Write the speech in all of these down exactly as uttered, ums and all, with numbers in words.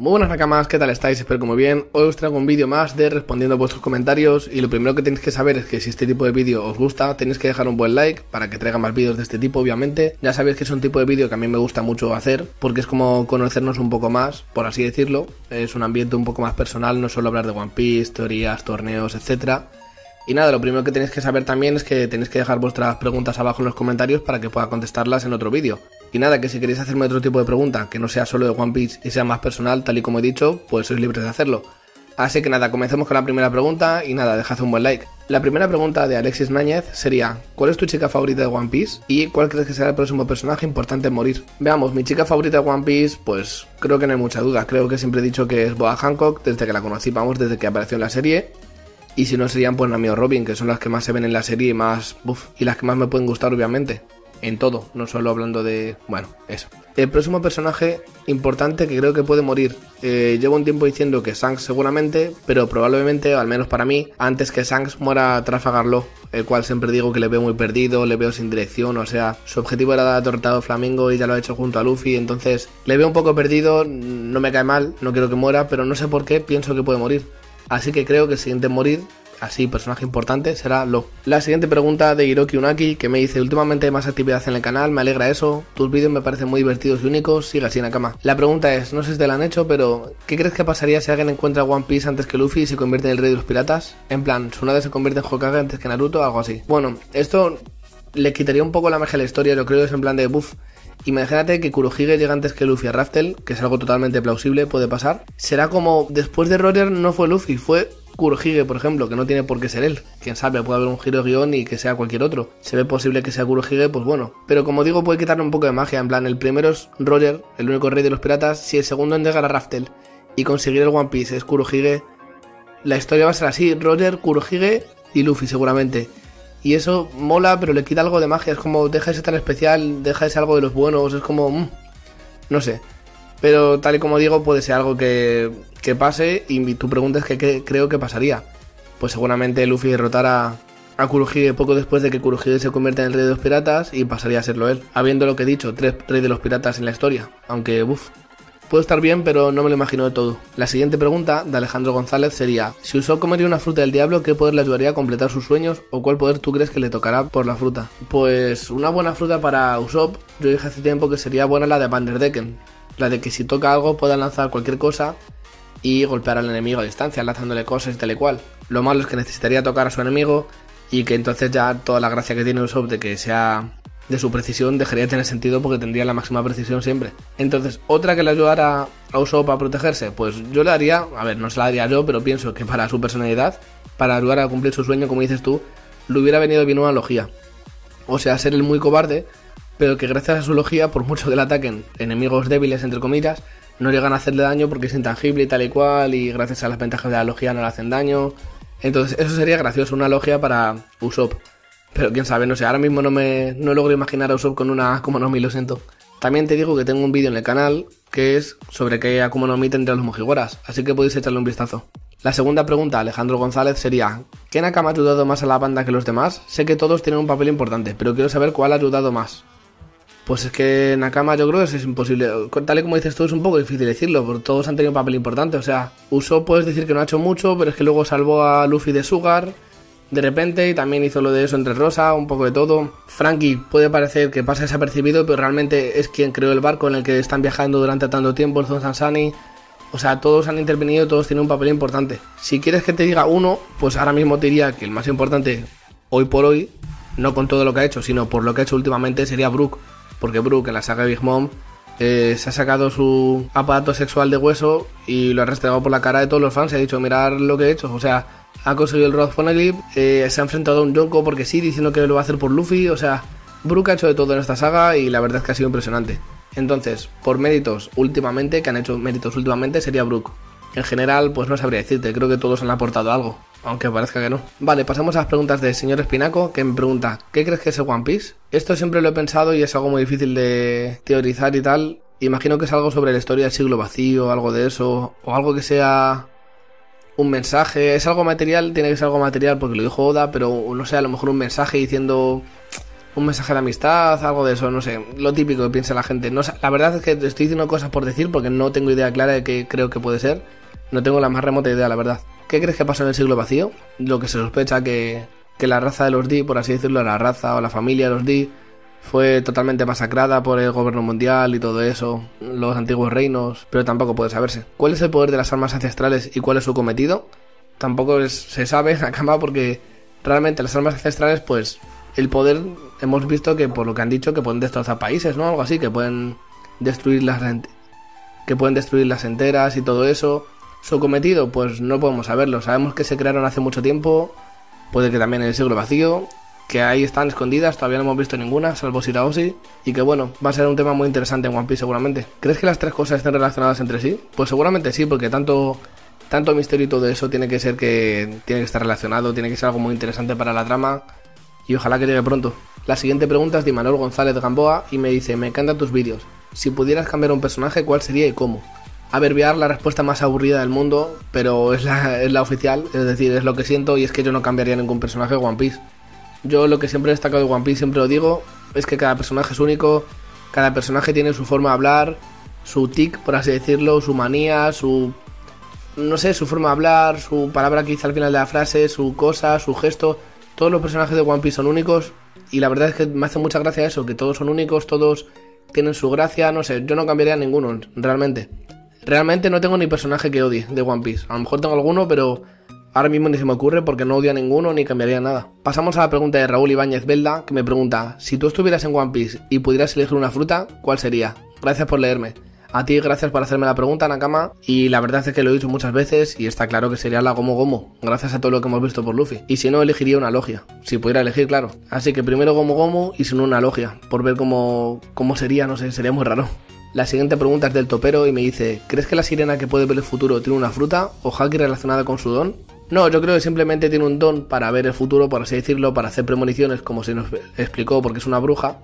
Muy buenas nakamas, ¿qué tal estáis? Espero que muy bien. Hoy os traigo un vídeo más de respondiendo a vuestros comentarios y lo primero que tenéis que saber es que si este tipo de vídeo os gusta tenéis que dejar un buen like para que traiga más vídeos de este tipo, obviamente. Ya sabéis que es un tipo de vídeo que a mí me gusta mucho hacer porque es como conocernos un poco más, por así decirlo. Es un ambiente un poco más personal, no solo hablar de One Piece, teorías, torneos, etcétera. Y nada, lo primero que tenéis que saber también es que tenéis que dejar vuestras preguntas abajo en los comentarios para que pueda contestarlas en otro vídeo. Y nada, que si queréis hacerme otro tipo de pregunta que no sea solo de One Piece y sea más personal, tal y como he dicho, pues sois libres de hacerlo. Así que nada, comencemos con la primera pregunta y nada, dejad un buen like. La primera pregunta de Alexis Náñez sería: ¿cuál es tu chica favorita de One Piece? ¿Y cuál crees que será el próximo personaje importante en morir? Veamos, mi chica favorita de One Piece, pues creo que no hay mucha duda. Creo que siempre he dicho que es Boa Hancock, desde que la conocí, vamos, desde que apareció en la serie. Y si no, serían pues Nami o Robin, que son las que más se ven en la serie y más, uf, y las que más me pueden gustar, obviamente. En todo, no solo hablando de... bueno, eso. El próximo personaje importante que creo que puede morir. Eh, llevo un tiempo diciendo que Shanks seguramente, pero probablemente, al menos para mí, antes que Shanks muera Trafalgar Law, el cual siempre digo que le veo muy perdido, le veo sin dirección, o sea, su objetivo era dar atortado Flamingo y ya lo ha hecho junto a Luffy, entonces le veo un poco perdido, no me cae mal, no quiero que muera, pero no sé por qué pienso que puede morir. Así que creo que el siguiente en morir, así personaje importante, será Law. La siguiente pregunta de Hiroki Unaki, que me dice: últimamente hay más actividad en el canal, me alegra eso, tus vídeos me parecen muy divertidos y únicos, sigue así Nakama. La pregunta es, no sé si te la han hecho, pero ¿qué crees que pasaría si alguien encuentra One Piece antes que Luffy y se convierte en el rey de los piratas? En plan, Tsunade se convierte en Hokage antes que Naruto, algo así. Bueno, esto le quitaría un poco la magia a la historia, yo creo, es en plan de buff. Imagínate que Kurohige llega antes que Luffy a Raftel, que es algo totalmente plausible, puede pasar. Será como, después de Roger no fue Luffy, fue Kurohige, por ejemplo, que no tiene por qué ser él. Quién sabe, puede haber un giro de guión y que sea cualquier otro. Se ve posible que sea Kurohige, pues bueno. Pero como digo, puede quitarle un poco de magia. En plan, el primero es Roger, el único rey de los piratas. Si el segundo en llegar a Raftel y conseguir el One Piece es Kurohige, la historia va a ser así: Roger, Kurohige y Luffy seguramente. Y eso mola, pero le quita algo de magia. Es como, deja de ser tan especial, deja de ser algo de los buenos. Es como, mmm, no sé. Pero tal y como digo, puede ser algo que, que pase. Y tu pregunta es que ¿qué creo que pasaría? Pues seguramente Luffy derrotara a Kurohige poco después de que Kurohige se convierta en el rey de los piratas y pasaría a serlo él, habiendo lo que he dicho, tres reyes de los piratas en la historia. Aunque, uff, puede estar bien, pero no me lo imagino de todo. La siguiente pregunta de Alejandro González sería: si Usopp comería una fruta del diablo, ¿qué poder le ayudaría a completar sus sueños? ¿O cuál poder tú crees que le tocará por la fruta? Pues una buena fruta para Usopp, yo dije hace tiempo que sería buena la de Vanderdecken. La de que si toca algo pueda lanzar cualquier cosa y golpear al enemigo a distancia, lanzándole cosas y tal y cual. Lo malo es que necesitaría tocar a su enemigo y que entonces ya toda la gracia que tiene Usopp de que sea de su precisión dejaría de tener sentido porque tendría la máxima precisión siempre. Entonces, otra que le ayudara a Usopp a protegerse, pues yo le haría, a ver, no se la haría yo, pero pienso que para su personalidad, para ayudar a cumplir su sueño, como dices tú, le hubiera venido bien una logía. O sea, ser el muy cobarde, pero que gracias a su logía, por mucho que le ataquen enemigos débiles, entre comillas, no llegan a hacerle daño porque es intangible y tal y cual, y gracias a las ventajas de la logía no le hacen daño. Entonces eso sería gracioso, una logia para Usopp. Pero quién sabe, no sé, ahora mismo no me no logro imaginar a Usopp con una Akuma no Mi, lo siento. También te digo que tengo un vídeo en el canal que es sobre qué Akuma no Mi tendrán los Mugiwaras, así que podéis echarle un vistazo. La segunda pregunta, Alejandro González, sería: ¿qué Nakama ha ayudado más a la banda que los demás? Sé que todos tienen un papel importante, pero quiero saber cuál ha ayudado más. Pues es que Nakama yo creo que es imposible, tal y como dices tú es un poco difícil decirlo, porque todos han tenido un papel importante, o sea, Usopp puedes decir que no ha hecho mucho, pero es que luego salvó a Luffy de Sugar de repente y también hizo lo de eso entre Rosa, un poco de todo. Franky puede parecer que pasa desapercibido, pero realmente es quien creó el barco en el que están viajando durante tanto tiempo, el Zon Sansani. O sea, todos han intervenido, todos tienen un papel importante. Si quieres que te diga uno, pues ahora mismo te diría que el más importante hoy por hoy, no con todo lo que ha hecho, sino por lo que ha hecho últimamente, sería Brook. Porque Brook en la saga de Big Mom eh, se ha sacado su aparato sexual de hueso y lo ha restregado por la cara de todos los fans y ha dicho: mirad lo que he hecho. O sea, ha conseguido el Rod Poneglyph, eh, se ha enfrentado a un Yonko porque sí, diciendo que lo va a hacer por Luffy. O sea, Brook ha hecho de todo en esta saga y la verdad es que ha sido impresionante. Entonces, por méritos últimamente, que han hecho méritos últimamente, sería Brook. En general, pues no sabría decirte, creo que todos han aportado algo, aunque parezca que no. Vale, pasamos a las preguntas del señor Espinaco, que me pregunta: ¿qué crees que es el One Piece? Esto siempre lo he pensado y es algo muy difícil de teorizar y tal. Imagino que es algo sobre la historia del siglo vacío, algo de eso, o algo que sea un mensaje. ¿Es algo material? Tiene que ser algo material porque lo dijo Oda, pero no sé, a lo mejor un mensaje diciendo un mensaje de amistad, algo de eso, no sé, lo típico que piensa la gente. No, la verdad es que estoy diciendo cosas por decir porque no tengo idea clara de qué creo que puede ser. No tengo la más remota idea, la verdad. ¿Qué crees que pasó en el siglo vacío? Lo que se sospecha que, que la raza de los Di, por así decirlo, la raza o la familia de los Di, fue totalmente masacrada por el gobierno mundial y todo eso, los antiguos reinos, pero tampoco puede saberse. ¿Cuál es el poder de las armas ancestrales y cuál es su cometido? Tampoco es, se sabe en la cama porque realmente las armas ancestrales, pues el poder, hemos visto que por lo que han dicho que pueden destrozar países, ¿no? Algo así, que pueden destruir las, que pueden destruir las enteras y todo eso. Su cometido, pues no podemos saberlo. Sabemos que se crearon hace mucho tiempo, puede que también en el siglo vacío, que ahí están escondidas, todavía no hemos visto ninguna, salvo Shirahoshi, y que bueno, va a ser un tema muy interesante en One Piece seguramente. ¿Crees que las tres cosas estén relacionadas entre sí? Pues seguramente sí, porque tanto, tanto misterio y todo eso tiene que ser que tiene que estar relacionado, tiene que ser algo muy interesante para la trama, y ojalá que llegue pronto. La siguiente pregunta es de Manuel González Gamboa, y me dice, me encantan tus vídeos. Si pudieras cambiar un personaje, ¿cuál sería y cómo? A ver, voy a dar la respuesta más aburrida del mundo, pero es la, es la oficial, es decir, es lo que siento, y es que yo no cambiaría ningún personaje de One Piece. Yo lo que siempre he destacado de One Piece, siempre lo digo, es que cada personaje es único, cada personaje tiene su forma de hablar, su tic, por así decirlo, su manía, su... no sé, su forma de hablar, su palabra que dice al final de la frase, su cosa, su gesto. Todos los personajes de One Piece son únicos y la verdad es que me hace mucha gracia eso, que todos son únicos, todos tienen su gracia, no sé, yo no cambiaría a ninguno, realmente. Realmente no tengo ni personaje que odie de One Piece, a lo mejor tengo alguno, pero... ahora mismo ni se me ocurre porque no odio a ninguno ni cambiaría nada. Pasamos a la pregunta de Raúl Ibáñez Belda, que me pregunta, si tú estuvieras en One Piece y pudieras elegir una fruta, ¿cuál sería? Gracias por leerme. A ti gracias por hacerme la pregunta, Nakama, y la verdad es que lo he dicho muchas veces y está claro que sería la Gomu Gomu, gracias a todo lo que hemos visto por Luffy. Y si no, elegiría una logia, si pudiera elegir, claro. Así que primero Gomu Gomu y si no una logia, por ver cómo, cómo sería, no sé, sería muy raro. La siguiente pregunta es del Topero y me dice, ¿crees que la sirena que puede ver el futuro tiene una fruta o haki relacionada con su don? No, yo creo que simplemente tiene un don para ver el futuro, por así decirlo, para hacer premoniciones, como se nos explicó, porque es una bruja.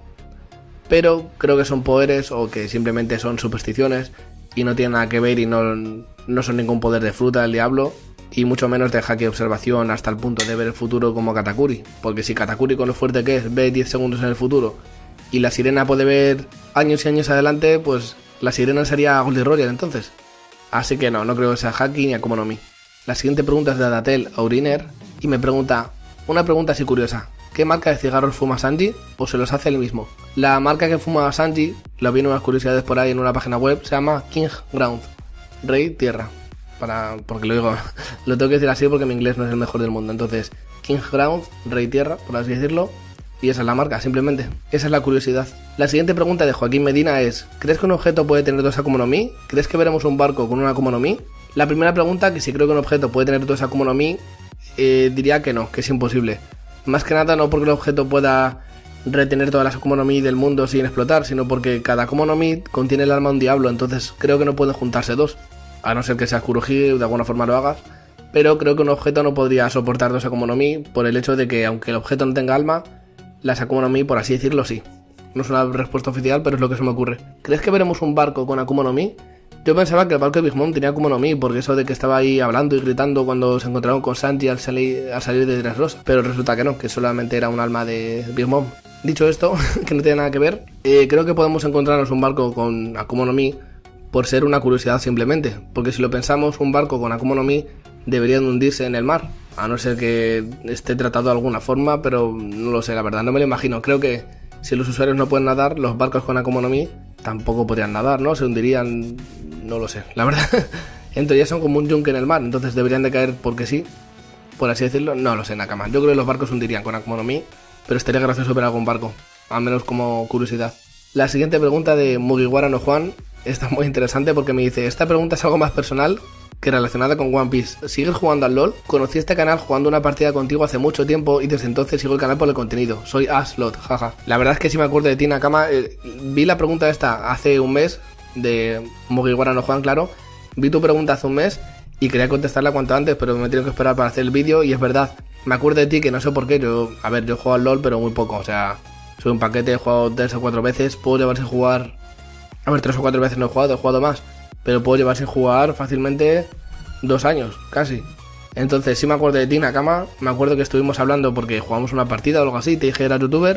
Pero creo que son poderes o que simplemente son supersticiones y no tienen nada que ver y no, no son ningún poder de fruta del diablo y mucho menos de haki de observación hasta el punto de ver el futuro como Katakuri. Porque si Katakuri, con lo fuerte que es, ve diez segundos en el futuro y la sirena puede ver años y años adelante, pues la sirena sería Goldie Roger entonces. Así que no, no creo que sea haki ni Akuma no Mi. La siguiente pregunta es de Adatel Auriner y me pregunta, una pregunta así curiosa, ¿qué marca de cigarros fuma Sanji o se los hace él mismo? La marca que fuma Sanji, lo vi en unas curiosidades por ahí en una página web, se llama King Ground, Rey Tierra, para, porque lo digo, lo tengo que decir así porque mi inglés no es el mejor del mundo, entonces King Ground, Rey Tierra, por así decirlo, y esa es la marca, simplemente, esa es la curiosidad. La siguiente pregunta de Joaquín Medina es, ¿crees que un objeto puede tener dos Akuma no Mi? ¿Crees que veremos un barco con una Akuma no Mi? La primera pregunta, que si creo que un objeto puede tener dos Akuma no Mi, eh, diría que no, que es imposible. Más que nada no porque el objeto pueda retener todas las Akuma no Mi del mundo sin explotar, sino porque cada Akuma no Mi contiene el alma de un diablo, entonces creo que no pueden juntarse dos, a no ser que seas Kurohige o de alguna forma lo hagas, pero creo que un objeto no podría soportar dos Akuma no Mi por el hecho de que aunque el objeto no tenga alma, las Akuma no Mi, por así decirlo, sí. No es una respuesta oficial, pero es lo que se me ocurre. ¿Crees que veremos un barco con Akuma no Mi? Yo pensaba que el barco de Big Mom tenía Akuma no Mi, porque eso de que estaba ahí hablando y gritando cuando se encontraron con Sanji al salir, al salir de Dressrosa, pero resulta que no, que solamente era un alma de Big Mom. Dicho esto, que no tiene nada que ver, eh, creo que podemos encontrarnos un barco con Akuma no Mi por ser una curiosidad simplemente, porque si lo pensamos, un barco con Akuma no Mi debería de hundirse en el mar, a no ser que esté tratado de alguna forma, pero no lo sé, la verdad, no me lo imagino. Creo que si los usuarios no pueden nadar, los barcos con Akuma no Mi tampoco podrían nadar, ¿no? Se hundirían, no lo sé, la verdad. Entonces ya son como un yunque en el mar, entonces deberían de caer porque sí, por así decirlo. No lo sé, Nakama. Yo creo que los barcos se hundirían con Akuma no Mi, pero estaría gracioso ver algún barco, al menos como curiosidad. La siguiente pregunta de Mugiwara no Juan está muy interesante porque me dice, esta pregunta es algo más personal que relacionada con One Piece. ¿Sigues jugando al LoL? Conocí este canal jugando una partida contigo hace mucho tiempo y desde entonces sigo el canal por el contenido. Soy Aslot, jaja. La verdad es que sí me acuerdo de ti, Nakama. Eh, vi la pregunta esta hace un mes, de Mugiwara no Juan, claro. Vi tu pregunta hace un mes y quería contestarla cuanto antes, pero me he tenido que esperar para hacer el vídeo y es verdad. Me acuerdo de ti que no sé por qué. Yo, a ver, yo he jugado al LoL, pero muy poco. O sea, soy un paquete, he jugado tres o cuatro veces. Puedo llevar sin jugar... A ver, tres o cuatro veces no he jugado, he jugado más. Pero puedo llevar sin jugar fácilmente dos años, casi. Entonces sí me acuerdo de ti, Nakama. Me acuerdo que estuvimos hablando porque jugamos una partida o algo así. Te dije que era youtuber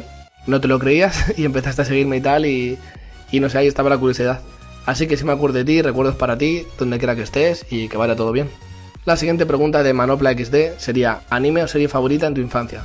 no te lo creías y empezaste a seguirme y tal y, y no sé, ahí estaba la curiosidad. Así que si me acuerdo de ti, recuerdos para ti, donde quiera que estés y que vaya todo bien. La siguiente pregunta de Manopla equis de sería: ¿anime o serie favorita en tu infancia?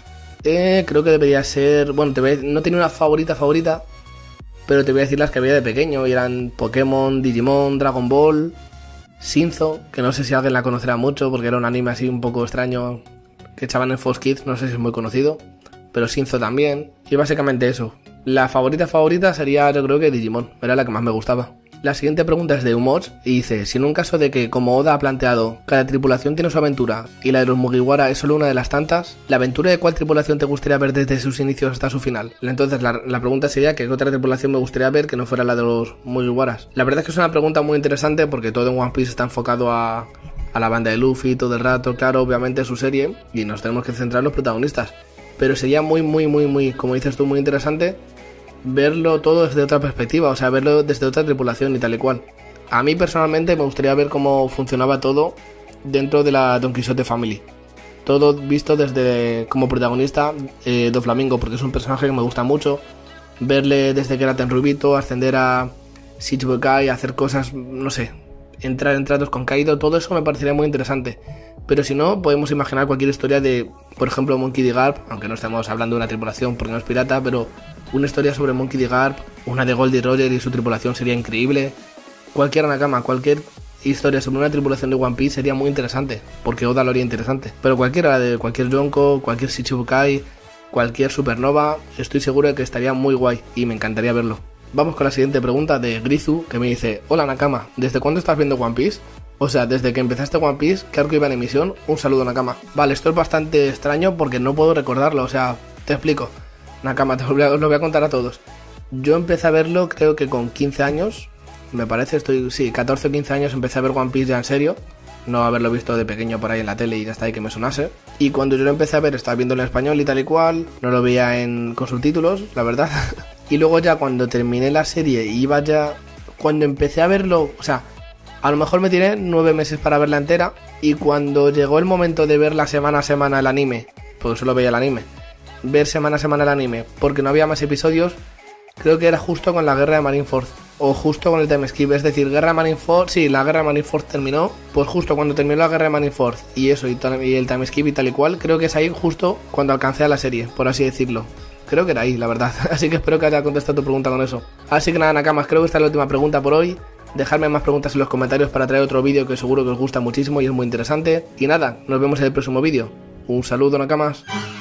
Eh, creo que debería ser... Bueno, te voy a... no tenía una favorita favorita, pero te voy a decir las que veía de pequeño y eran Pokémon, Digimon, Dragon Ball, Shinzo, que no sé si alguien la conocerá mucho porque era un anime así un poco extraño que echaban en Fox Kids, no sé si es muy conocido, pero Shinzo también. Y básicamente eso. La favorita favorita sería, yo creo que Digimon, era la que más me gustaba. La siguiente pregunta es de Umots y dice: si en un caso de que, como Oda ha planteado, cada tripulación tiene su aventura y la de los Mugiwara es solo una de las tantas, ¿la aventura de cuál tripulación te gustaría ver desde sus inicios hasta su final? Entonces la, la pregunta sería: ¿qué otra tripulación me gustaría ver que no fuera la de los Mugiwaras? La verdad es que es una pregunta muy interesante porque todo en One Piece está enfocado a, a la banda de Luffy todo el rato, claro, obviamente es su serie y nos tenemos que centrar en los protagonistas. Pero sería muy, muy, muy, muy, como dices tú, muy interesante verlo todo desde otra perspectiva, o sea, verlo desde otra tripulación y tal y cual. A mí personalmente me gustaría ver cómo funcionaba todo dentro de la Don Quixote Family. Todo visto desde como protagonista eh, Doflamingo, porque es un personaje que me gusta mucho. Verle desde que era tan rubito, ascender a Shichibukai, hacer cosas, no sé, entrar en tratos con Kaido, todo eso me parecería muy interesante. Pero si no, podemos imaginar cualquier historia de, por ejemplo, Monkey D. Garp, aunque no estamos hablando de una tripulación porque no es pirata, pero una historia sobre Monkey D. Garp, una de Goldie Roger y su tripulación sería increíble. Cualquier Nakama, cualquier historia sobre una tripulación de One Piece sería muy interesante, porque Oda lo haría interesante. Pero cualquiera, de cualquier Yonko, cualquier Shichibukai, cualquier Supernova, estoy seguro de que estaría muy guay y me encantaría verlo. Vamos con la siguiente pregunta de Grizu, que me dice: hola Nakama, ¿desde cuándo estás viendo One Piece? O sea, desde que empezaste One Piece, ¿qué arco iba en emisión? Un saludo, Nakama. Vale, esto es bastante extraño porque no puedo recordarlo, o sea, te explico. Nakama, te lo voy a, lo voy a contar a todos. Yo empecé a verlo creo que con quince años, me parece, estoy, sí, catorce o quince años empecé a ver One Piece ya en serio. No haberlo visto de pequeño por ahí en la tele y ya está ahí que me sonase. Y cuando yo lo empecé a ver estaba viendo en español y tal y cual, no lo veía en, con subtítulos, la verdad. Y luego ya cuando terminé la serie y iba ya, cuando empecé a verlo, o sea, a lo mejor me tiré nueve meses para verla entera. Y cuando llegó el momento de ver la semana a semana el anime, porque solo veía el anime, ver semana a semana el anime, porque no había más episodios, creo que era justo con la guerra de Marineford, o justo con el time skip, es decir, guerra de Marineford, sí, la guerra de Marineford terminó, pues justo cuando terminó la guerra de Marineford y eso, y, y el time skip y tal y cual, creo que es ahí justo cuando alcancé a la serie, por así decirlo. Creo que era ahí, la verdad, así que espero que haya contestado tu pregunta con eso. Así que nada, Nakamas, creo que esta es la última pregunta por hoy. Dejadme más preguntas en los comentarios para traer otro vídeo que seguro que os gusta muchísimo y es muy interesante. Y nada, nos vemos en el próximo vídeo. Un saludo, Nakamas.